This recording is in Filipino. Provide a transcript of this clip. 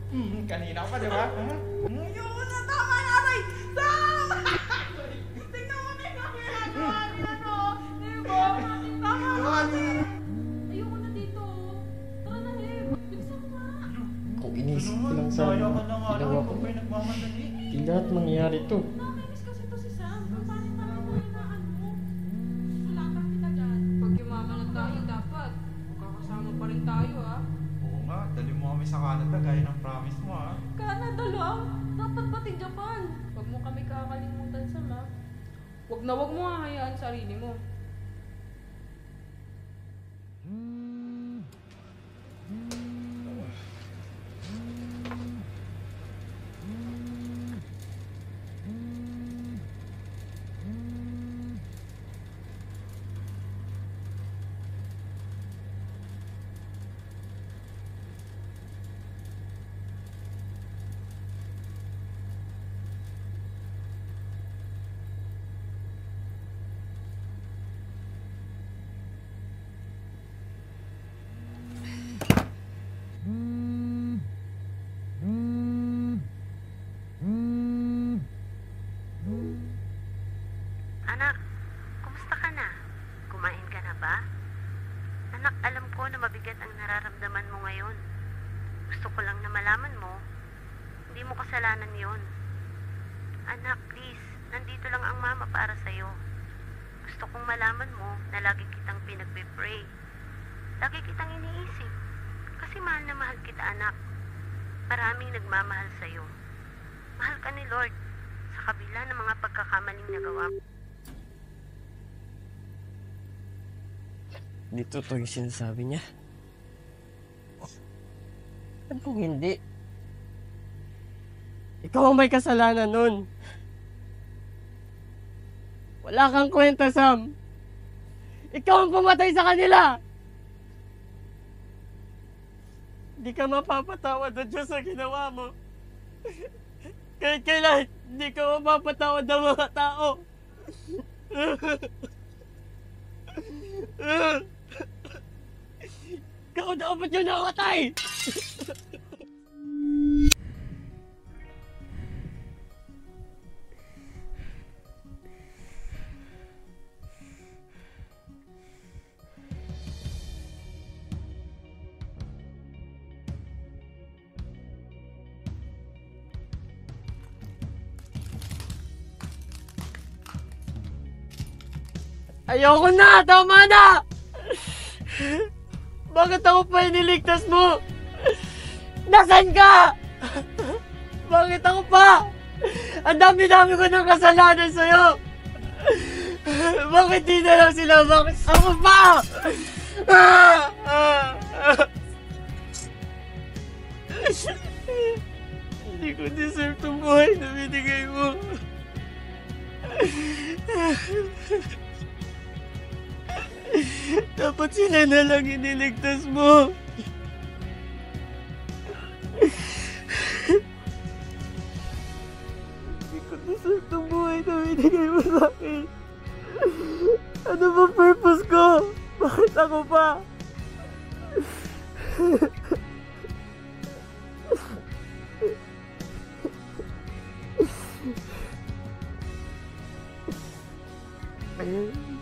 Kanina pa, di ba? Yun na, tama na, Aray! Tama! Tingnan mo na yung ginagawa niya, no? Diba? Tama na, Aray! Ayoko na dito. Tara na, Heb. Bilisan mo nga. Kung inisip ko lang sana, ginawa ko. Di lahat mangyayari to. Nakakainis kasi to si Sam. Paano pa rin mo hinaan mo? Sulatan kita dyan. Pag yumaman na tayo, dapat magkakasama pa rin tayo, ha? Oo nga, dali mo kami sa Canada gaya ng promise mo, ha? Canada lang? Dapat pati Japan. Huwag mo kami kakalimutan, Sam, ha? Huwag mo hahayaan sarili mo. Anak, kumusta ka na? Kumain ka na ba? Anak, alam ko na mabigat ang nararamdaman mo ngayon. Gusto ko lang na malaman mo, hindi mo kasalanan yon. Anak, please, nandito lang ang mama para sa'yo. Gusto kong malaman mo na lagi kitang pinagpe-pray. Lagi kitang iniisip. Kasi mahal na mahal kita, anak. Maraming nagmamahal sa'yo. Mahal ka ni Lord sa kabila ng mga pagkakamaling nagawa mo. Di totoo yung sinasabi niya. Ano kung hindi? Ikaw ang may kasalanan nun. Wala kang kwenta, Sam. Ikaw ang pumatay sa kanila. Hindi ka mapapatawad ng Diyos sa ginawa mo. Kahit kailan, hindi ka mapapatawad ng mga tao. Ikaw dapat yun nakatay! Ayoko na! Tama na! Bakit ako pa iniligtas mo? Nasaan ka? Bakit ako pa? Ang dami-dami ko ng kasalanan sa'yo! Bakit di na lang sila? Bakit ako pa? Hindi ko deserve itong buhay na binigay mo. Dapat sila na lang iniligtas mo. Hindi ko deserve itong buhay na binigay mo sa akin. Ano ba purpose ko? Bakit ako pa? Ayun.